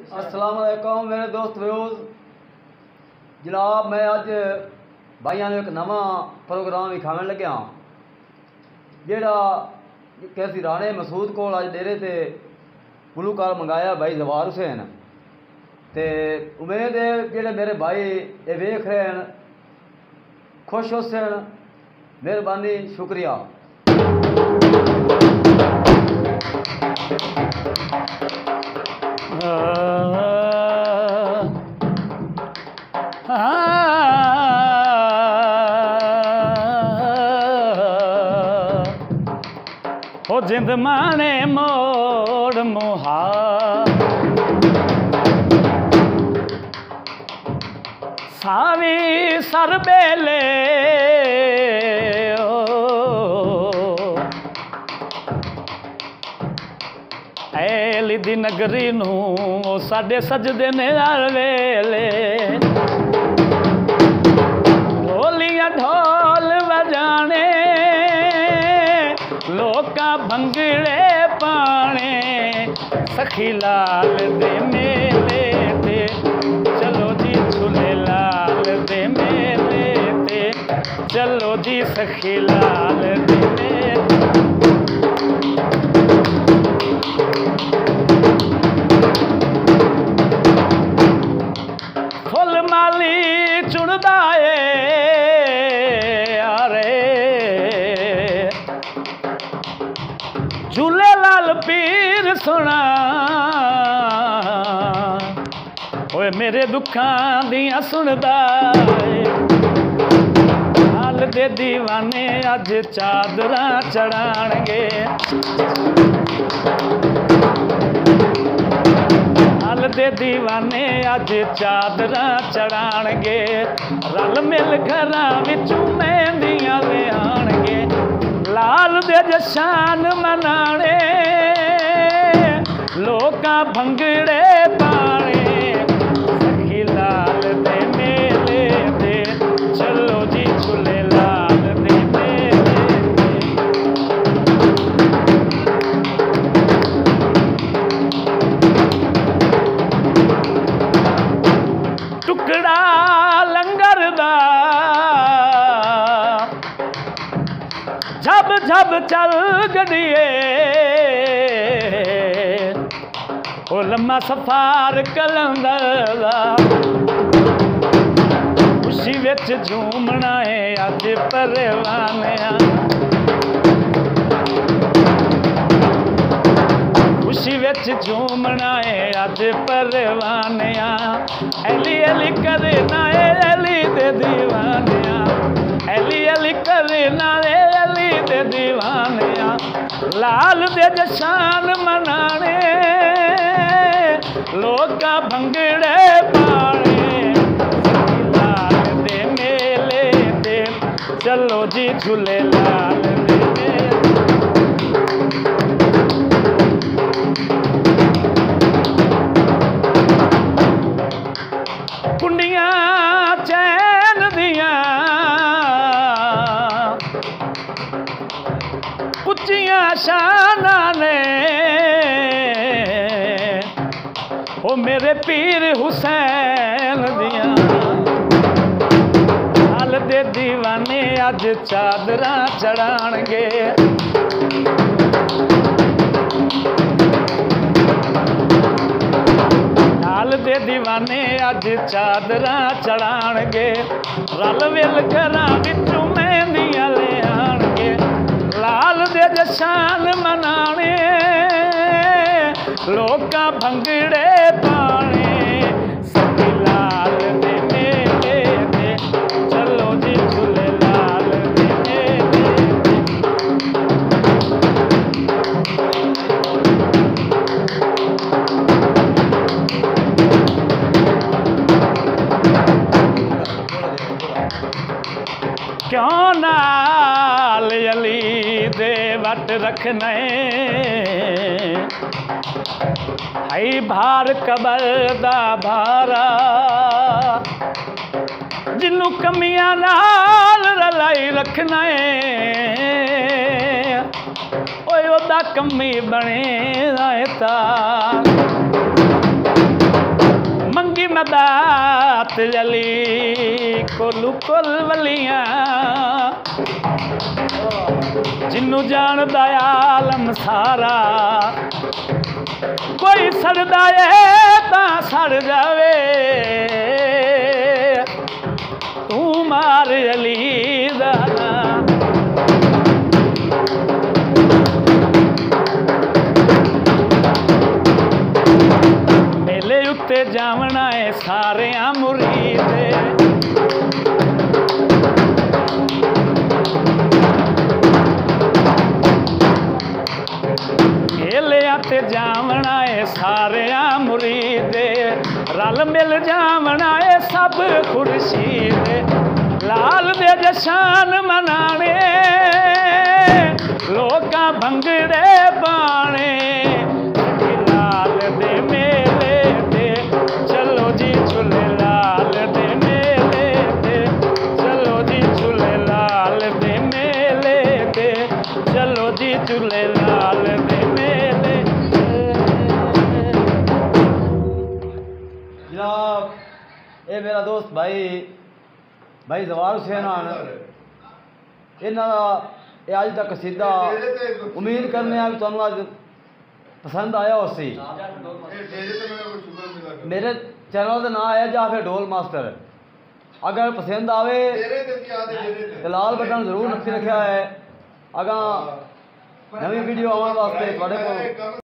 अस्सलाम वालेकुम मेरे दोस्त व्यूज़। जनाब मैं अज भाइयों एक नवा प्रोग्राम विखावन लग्या जेड़ा कैसी राणे मसूद को अज डेरे ते गुलूकार मंगाया भाई जवार हुसैन ते उम्मीद है जेड़े मेरे भाई ये वेख रहे हैं खुश हुसैन। मेहरबानी शुक्रिया। ओ जिंद माने मोड़ मुहा सावी सर बेले ऐली दी नगरी नू साडे सजदे ने हर वेले ढोलियां ढोल बजाने लोका भंगड़े पाने सखी लाल दे मेले ते चलो जी झूले लाल दे मेले ते चलो जी सखी लाल दे मेले। फुल माली चुनदा झूले लाल पीर सुना ओए मेरे दुखां दियां सुनदा हाल दे दीवाने अज चादरां चढ़ाणगे हाल दे दीवाने अज चादरां चढ़ाणगे रल मिल घरां विचों मेहंदियां लियाणगे लाल दे जशान मनाने लोका भंगड़े पाने सखी लाल दे मेले दे चलो जी झूले लाल दे मेले टुकड़ा लंगर दा झब झब चल गड़िए ओ लम्मा सफार कलंदर खुशी विच झूमना है अज परवानिया खुशी विच झूमना है अज परवानिया एली एली करे ना एली दे दीवानिया एली एली करे ना एली दे दीवानिया लाल दे जशान मनाने लोका भंगड़े पाने लाल दे मेले दे चलो जी झूले लाल दे मेले। कुंडियां चैन दियां उच्चियां शाना ने ओ मेरे पीर हुसैन दियां हाल दे दीवाने अज चादरां चढ़ाणगे हाल दे दीवाने अज चादरां चढ़ाणगे रल विल घरां विचों मेहंदियां लियाणगे लाल दे जशान मनाने लोका भंगड़े पाने सखी लाल दे मेले दे चलो जी झूले लाल दे मेले क्यों नाल अली दे वट रखने हाई भार कबर दा भारा जिन्नू कमियां नाल रलाई रखना ओए ओदा कमी बने तार मदात जली कोलू कोल वलियां जिन्नू जानदा आलम सारा कोई सड़दा है तां सड़ जावे तू मार अली दा मेले उत्ते जावना है सारे मुरीद ते जावना है सारे मुरीद रल मिल जावना है सब खुर्शीद लाल दे जशान मनाने लोका भंगड़े बाणे लाल दे मेले ते चलो जी झूले लाल दे मेले ते चलो जी झूले लाल दे मेले ते चलो जी झूले लाल दे मेले। जनाब ये मेरा दोस्त भाई जवार हुसैन इन्हों का ये अज तक कसीदा उम्मीद करने भी तुहानू अज पसंद आया उसी मेरे चैनल का नाम है जाफर ढोल मास्टर अगर पसंद आवे तो लाल बटन जरूर नक्की रखा है अगर नवी वीडियो आने वास्ते